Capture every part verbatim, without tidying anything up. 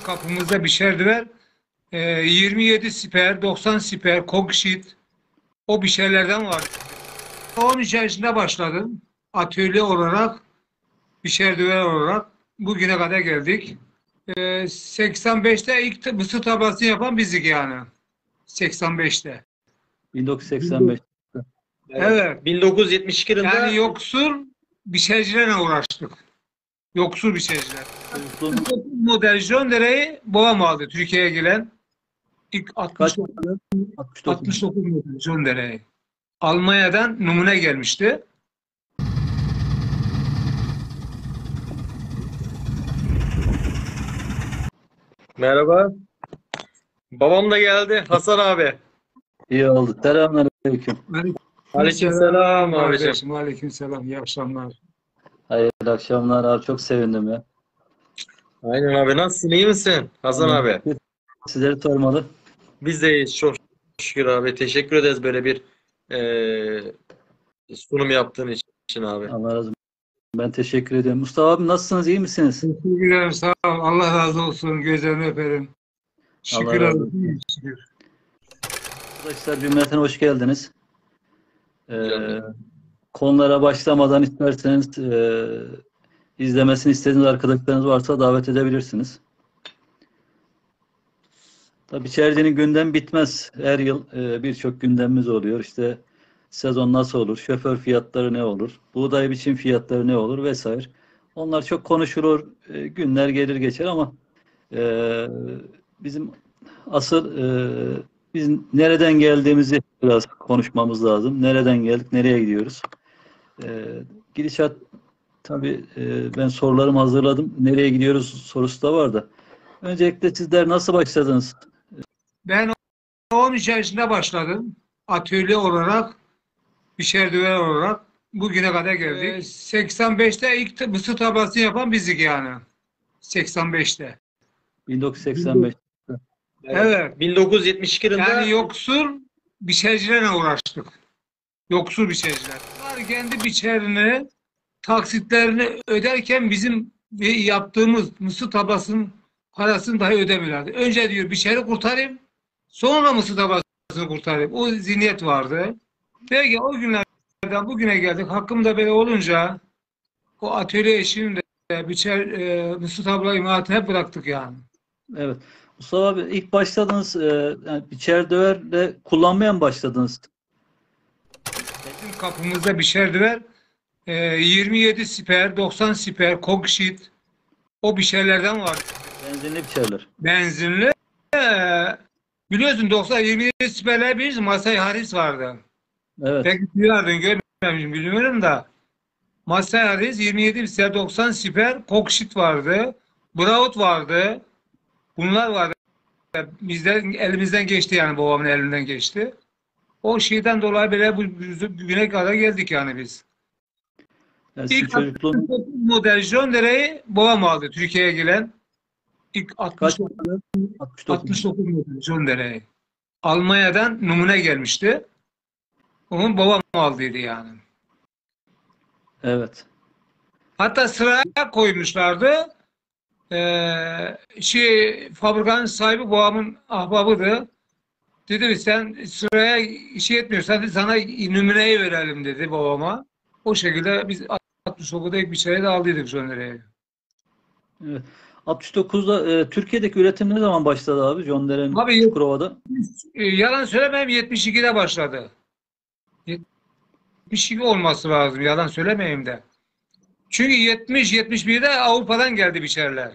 kapımızda bişerdiler. Ee, yirmi yedi siper, doksan siper, kokşit, o bişerlerden vardı. on üç yaşında başladım. Atölye olarak, bişerdiler olarak bugüne kadar geldik. Ee, seksen beşte ilk mısır tablasını yapan bizdik yani. seksen beşte. bin dokuz yüz seksen beş. Evet. bin dokuz yüz yetmiş iki yılında Yani yoksul bişercilerle uğraştık. Yoksul bişerciler. Model John Deere'yi babam aldı Türkiye'ye gelen. İlk Kaç? altmış dokuz model John Deere'yi. Almanya'dan numune gelmişti. merhaba. Babam da geldi. Hasan abi. İyi oldu. Selamünaleyküm. Aleykümselam abicim. Aleykümselam. İyi akşamlar. Hayırlı akşamlar abi. Çok sevindim ya. Aynen abi. Nasılsın? İyi misin? Hasan abi. Sizleri sormalı. Biz de iyiyiz. Çok şükür abi. Teşekkür ederiz böyle bir eee, sunum yaptığın için abi. Allah razı olsun. Ben teşekkür ediyorum. Mustafa abi nasılsınız? İyi misiniz? Teşekkür ederim. Sağ ol. Allah razı olsun. Gözlerini öperim. Şükür Allah razı olsun. Şükür. Arkadaşlar cümleten hoş geldiniz. Ee, Güzel. konulara başlamadan isterseniz e, izlemesini istediğiniz arkadaşlarınız varsa davet edebilirsiniz. Tabii içerinin gündem bitmez. Her yıl e, birçok gündemimiz oluyor. İşte sezon nasıl olur, şoför fiyatları ne olur, buğday biçim fiyatları ne olur vesaire. Onlar çok konuşulur, e, günler gelir geçer ama e, bizim asıl e, biz nereden geldiğimizi biraz konuşmamız lazım. Nereden geldik, nereye gidiyoruz? E, gidişat tabii e, ben sorularımı hazırladım. Nereye gidiyoruz sorusu da var da. Öncelikle sizler nasıl başladınız? Ben on üç yaşında başladım. Atölye olarak, bişerdiler olarak bugüne kadar geldik. Ee, seksen beşte ilk mısır tablasını yapan bizdik yani. seksen beşte. bin dokuz yüz seksen beş. Evet. bin dokuz yüz yetmiş iki yılında Yani yoksul biçercilerle uğraştık. Yoksul biçerciler. Bunlar kendi biçerini, taksitlerini öderken bizim yaptığımız mısır tablasının parasını dahi ödemiyorlardı. Önce diyor biçeri kurtarayım, sonra mısır tablasını kurtarayım. O zihniyet vardı. Peki o günlerden bugüne geldik. Hakkımda böyle olunca o atölye işini de biçer, e, mısır tabla imalatını hep bıraktık yani. Evet. Mustafa abi ilk başladınız e, yani biçer döverle kullanmaya mı başladınız? Bizim kapımızda bişerdiler. E, yirmi yedi siper, doksan siper, kokşit, o bişerlerden vardı. Benzinli biçerler. Benzinli. E, biliyorsun doksan yirmi yedi siperler bir Masai Haris vardı. Evet. Peki duyardın, görmemişim bilmiyorum da. Masai Haris yirmi yedi siper, doksan siper, kokşit vardı. Braut vardı. Bunlar vardı. Bizden elimizden geçti yani, babamın elinden geçti. O şeyden dolayı böyle bu güne kadar geldik yani biz. Yani İlk sizin çocukluğunuz model John Deere'yi babam aldı Türkiye'ye gelen. İlk kaç? altmış dokuz, altmış dokuz. altmış dokuz model John Deere'yi. Almanya'dan numune gelmişti. Onun babam aldıydı yani. Evet. Hatta sıraya koymuşlardı. Ee, şey, fabrikanın sahibi babamın ahbabıydı. Dedi sen sıraya işi etmiyorsan sana numuneyi verelim dedi babama. O şekilde biz altmış dokuzda ilk bir çaya da aldıydık John Deere'yi. Evet. altmış dokuzda e, Türkiye'deki üretim ne zaman başladı abi? John Deere'nin Abi Çukurova'da. e, yalan söylemeyeyim, yetmiş ikide başladı. yetmiş iki olması lazım, yalan söylemeyeyim de. Çünkü yetmiş yetmiş birde Avrupa'dan geldi biçerler.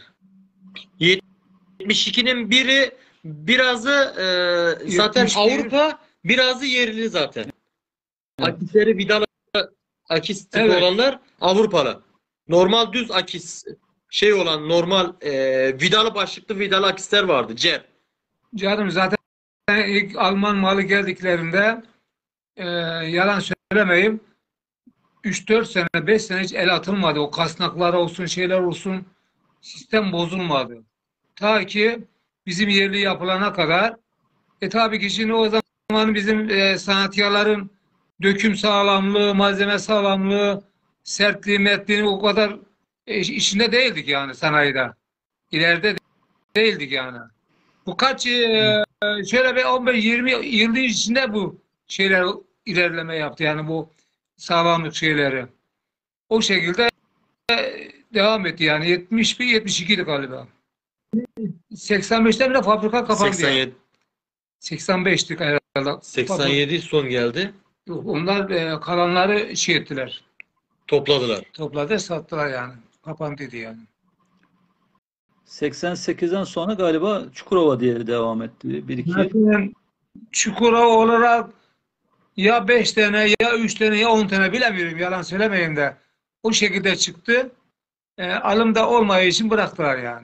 yetmiş ikinin biri birazı e, zaten yetmiş bir Avrupa, birazı yerli zaten. Evet. Akisleri vidalı akis tipi Evet. olanlar Avrupalı. Normal düz akis şey olan normal e, vidalı başlıklı vidalı akisler vardı. Cer. Canım zaten ilk Alman malı geldiklerinde e, yalan söylemeyeyim, üç dört sene beş sene hiç el atılmadı. O kasnaklar olsun, şeyler olsun, sistem bozulmadı. Ta ki bizim yerli yapılana kadar. E tabii ki şimdi o zaman bizim e, sanatkarların döküm sağlamlığı, malzeme sağlamlığı, sertliği, mertliği o kadar e, işinde değildik yani sanayide. İleride değildik yani. Bu kaç e, şöyle bir on beş yirmi yıl içinde bu şeyler ilerleme yaptı yani bu sağlamlık şeyleri. O şekilde devam etti yani yetmiş bir yetmiş ikiydi galiba. seksen beşte bile fabrika kapandı seksen yani. yedi, seksen beşti herhalde. seksen yedi son geldi. Yok, onlar e, kalanları şey ettiler. Topladılar. Topladı sattılar yani. Kapandıydı yani. seksen sekizden sonra galiba Çukurova diye devam etti. Bir iki. Zaten Çukurova olarak ya beş tane ya üç tane ya on tane bilemiyorum yalan söylemeyeyim de o şekilde çıktı. E, alımda olmadığı için bıraktılar yani.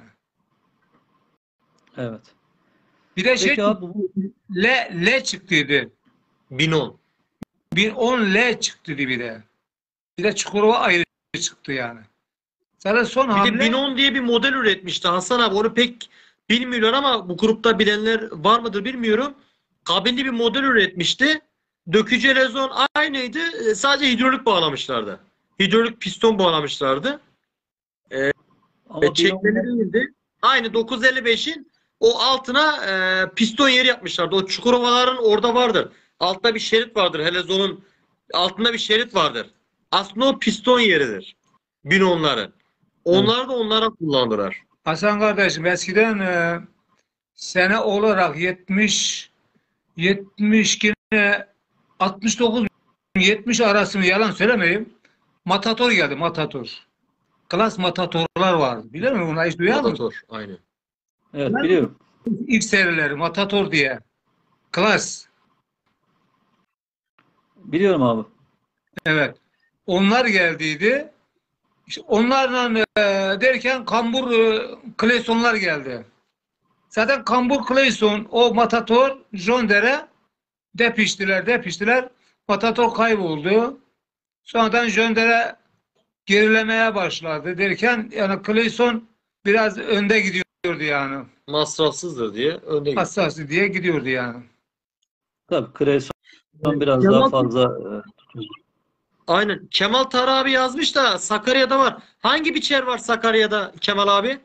Evet. Bir de şey Peki abi bu L, L çıktıydı. bin on. bin on L çıktıydı bir de. Bir de Çukurova ayrı çıktı yani. Zaten son Bir de hamle bin on diye bir model üretmişti Hasan abi. Onu pek bilmiyorlar ama bu grupta bilenler var mıdır bilmiyorum. Kabinli bir model üretmişti. Dökücü rezon aynıydı. e, Sadece hidrolik bağlamışlardı. Hidrolik piston bağlamışlardı. ama E, çekmeli değildi. Aynı dokuz elli beşin o altına e, piston yeri yapmışlardı. O Çukurova'ların orada vardır. Altta bir şerit vardır. Helezon'un altında bir şerit vardır. Aslında o piston yeridir. bin onları. Onlar da onlara kullandılar. Hasan kardeşim eskiden e, sene olarak yetmiş yetmiş yine altmış dokuz yetmiş arasını yalan söylemeyeyim. Matador geldi Matador. Klas Matadorlar vardı. Biliyor musun? Bunu hiç duyar mısın? Matador. Aynı. evet biliyorum. İlk serileri Matador diye. Klas. Biliyorum abi. Evet. Onlar geldiydi. İşte onlarla e, derken Kambur e, Cleysonlar geldi. Zaten Kambur Cleyson, o Matador, Jondere depiştiler, depiştiler. Matador kayboldu. Sonradan Jondere gerilemeye başladı derken yani Cleyson biraz önde gidiyordu yani. Masrafsızdır diye önde gitti. Hassası diye gidiyordu yani. Tabii Cresson biraz Kemal- daha fazla e, tutuyor. Aynen. Kemal Tar abi yazmış da Sakarya'da var. Hangi biçer var Sakarya'da Kemal abi?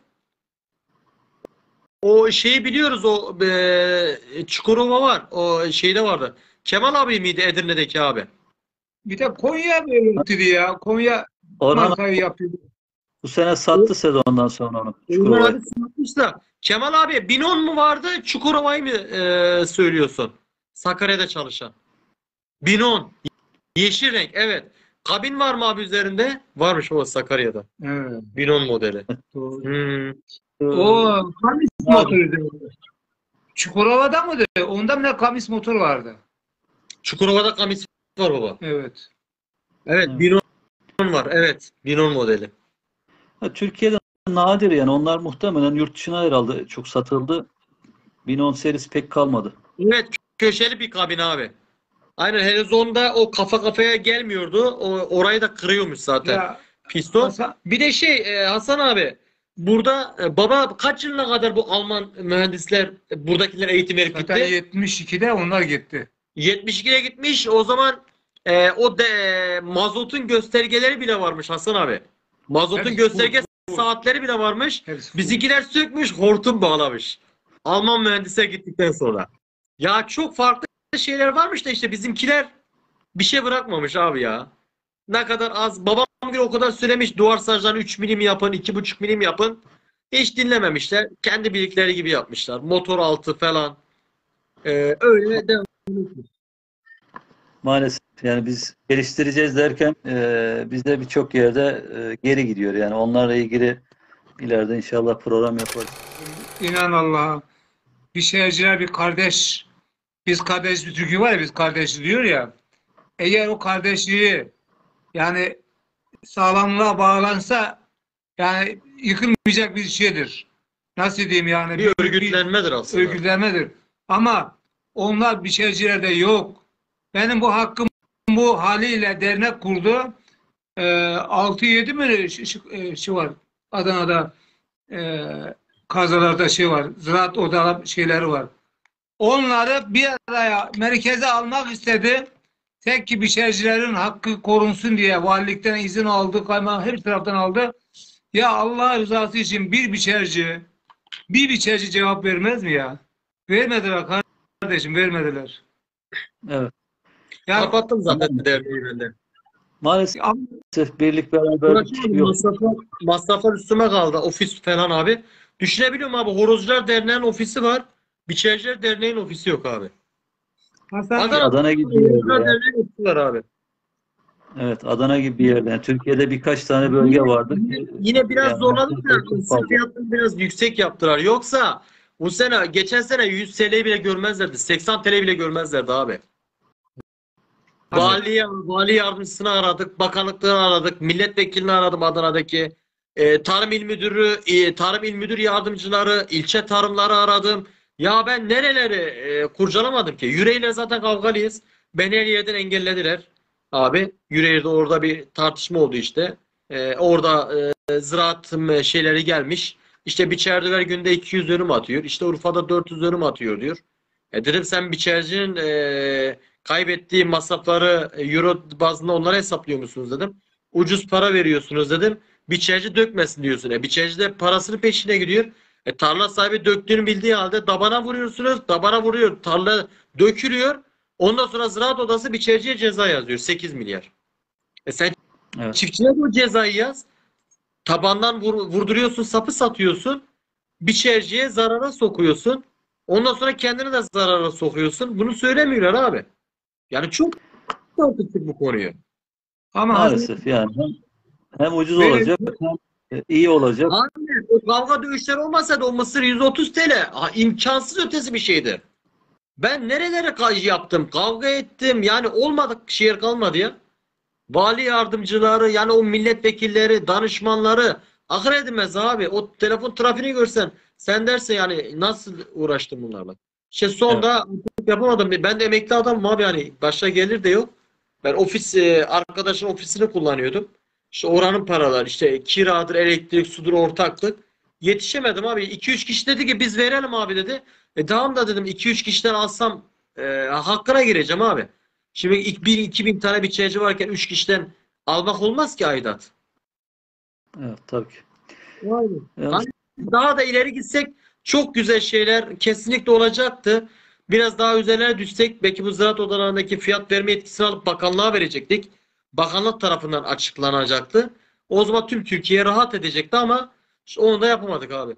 O şeyi biliyoruz, o e, Çukurova var. O şeyde vardı. Kemal abi miydi Edirne'deki abi? Bir de Konya böyle yaptı ya. Konya Orhan markayı yapıyordu. bu sene sattı sezondan sonra onu. Onlar Çukurova'yı. abi satmış da. Kemal abi bin on mu vardı? Çukurova'yı mı e, söylüyorsun? Sakarya'da çalışan. bin on. Yeşil renk, evet. Kabin var mı abi üzerinde? Varmış o Sakarya'da. Evet, bin on modeli. doğru. Hmm. O kamis Abi. motoruydu. Çukurova'da mıydı? Onda mı ne kamis motor vardı? Çukurova'da kamis var baba. Evet. Evet, Evet. bin on var. Evet, bin on modeli. Ha, Türkiye'de nadir yani onlar muhtemelen yurt dışına herhalde çok satıldı. bin on serisi pek kalmadı. Evet, köşeli bir kabin abi. Aynen, Helizon'da o kafa kafaya gelmiyordu. O, orayı da kırıyormuş zaten. Ya Piston. Hasan- Bir de şey e, Hasan abi, burada e, baba kaç yılına kadar bu Alman mühendisler e, buradakiler eğitim verip zaten gitti? yetmiş ikide onlar gitti. yetmiş ikiye gitmiş. O zaman e, o de, e, mazotun göstergeleri bile varmış Hasan abi. Mazotun Hepsi gösterge full, full. saatleri bile varmış. Hepsi full. Bizimkiler sökmüş, hortum bağlamış. Alman mühendisler gittikten sonra. Ya çok farklı şeyler varmış da işte bizimkiler bir şey bırakmamış abi ya. Ne kadar az. Babam bir o kadar söylemiş, duvar sarjlarını üç milim yapın, iki buçuk milim yapın. Hiç dinlememişler. Kendi bildikleri gibi yapmışlar. Motor altı falan. Ee, öyle de Maalesef yani biz geliştireceğiz derken e, bizde birçok yerde e, geri gidiyor. Yani onlarla ilgili ileride inşallah program yaparız. İnan Allah'a. Bir şehirciler bir kardeş. Biz kardeş bir Türkiye var ya biz kardeşi diyor ya. Eğer o kardeşliği yani sağlamlığa bağlansa yani yıkılmayacak bir şeydir. Nasıl diyeyim yani? bir örgütlenmedir aslında. örgütlenmedir. Ama onlar biçercilerde yok. Benim bu hakkım bu haliyle dernek kurdu. Ee, altı yedi mi şey, şey, şey var Adana'da e, kazalarda şey var. Ziraat odalar şeyleri var. Onları bir araya merkeze almak istedi. Tek ki biçercilerin hakkı korunsun diye valilikten izin aldı, kaymak her taraftan aldı. Ya Allah rızası için bir biçerci Bir biçerci cevap vermez mi ya? Vermediler kardeşim, vermediler. Evet. Yani Kapattım zaten Tamam. derneği ben de. Maalesef ama birlik beraberlik Uğraşamadım. yok. Masraflar, masraflar üstüme kaldı. Ofis falan abi. Düşünebiliyor musun abi? Horozcular Derneği'nin ofisi var. Biçerciler Derneği'nin ofisi yok abi. Hasan, Adana'da Adana gibi bir Horozcular yerde ya. Derneği'nin ofisi var abi. Evet, Adana gibi bir yerde. Yani Türkiye'de birkaç tane bölge Yine, vardır yine, ki yine biraz yani zorladık da çok mısır fazla. fiyatını biraz yüksek yaptılar. Yoksa bu sene geçen sene yüz T L bile görmezlerdi. seksen T L bile görmezlerdi abi. Vali, vali yardımcısını aradık, bakanlıkları aradık, milletvekilini aradım Adana'daki. E, tarım il müdürü, e, tarım il müdür yardımcıları, ilçe tarımları aradım. Ya ben nereleri e, kurcalamadım ki? Yüreğiyle zaten kavgalıyız. Beni her yerden engellediler. Abi Yüreğir'de orada bir tartışma oldu işte. E, orada e, ziraat e, şeyleri gelmiş. İşte biçerdiler günde iki yüz dönüm atıyor. İşte Urfa'da dört yüz dönüm atıyor diyor. E dedim sen biçercinin e, kaybettiği masrafları e, euro bazında onlara hesaplıyor musunuz dedim. Ucuz para veriyorsunuz dedim. Biçerci dökmesin diyorsun. E, biçerci de parasının peşine gidiyor. E, tarla sahibi döktüğünü bildiği halde dabana vuruyorsunuz. Dabana vuruyor. Tarla dökülüyor. Ondan sonra Ziraat Odası biçerciye ceza yazıyor. sekiz milyar. E sen Evet. çiftçiye bu cezayı yaz. Tabandan vur, vurduruyorsun, sapı satıyorsun. Biçerciye zarara sokuyorsun. Ondan sonra kendini de zarara sokuyorsun. Bunu söylemiyorlar abi. Yani çok tartıştık bu konuyu. ama Hasan Maalesef yani hem, hem ucuz Bey, olacak hem e, iyi olacak. Abi o kavga dövüşler olmasa da o mısır yüz otuz T L ha, imkansız ötesi bir şeydi. Ben nerelere ka- yaptım, kavga ettim. Yani olmadık şehir kalmadı ya. Vali yardımcıları, yani o milletvekilleri, danışmanları akıl edilmez abi. O telefon trafiğini görsen sen dersin yani nasıl uğraştım bunlarla. İşte Evet. sonda yapamadım. Ben de emekli adamım abi, yani başka gelir de yok. Ben ofis e, arkadaşın ofisini kullanıyordum. İşte oranın paraları, işte kiradır, elektrik, sudur, ortaklık. Yetişemedim abi. iki üç kişi dedi ki biz verelim abi dedi. E tamam da dedim iki üç kişiden alsam e, hakkına gireceğim abi. Şimdi ilk bir iki bin tane biçerci varken üç kişiden almak olmaz ki aidat. Evet, tabii ki. Aynen. Yani Hani daha da ileri gitsek çok güzel şeyler kesinlikle olacaktı. Biraz daha üzerine düşsek belki bu ziraat odalarındaki fiyat verme yetkisini alıp bakanlığa verecektik. Bakanlık tarafından açıklanacaktı. O zaman tüm Türkiye rahat edecekti ama işte onu da yapamadık abi.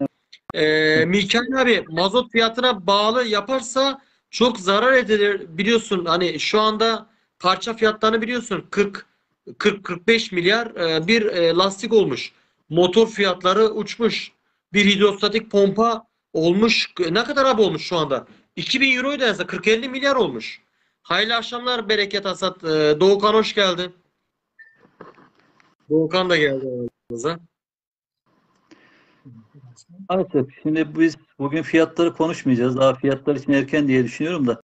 Ee, Mikail abi mazot fiyatına bağlı yaparsa çok zarar edilir. Biliyorsun hani şu anda parça fiyatlarını biliyorsun kırk kırk kırk beş milyar e, bir e, lastik olmuş. Motor fiyatları uçmuş. Bir hidrostatik pompa olmuş. Ne kadar abi olmuş şu anda? iki bin euroyu da yazsa kırk elli milyar olmuş. Hayırlı akşamlar, bereket hasat. Ee, Doğukan hoş geldin. Doğukan da geldi aramıza. maalesef şimdi biz bugün fiyatları konuşmayacağız. Daha fiyatlar için erken diye düşünüyorum da.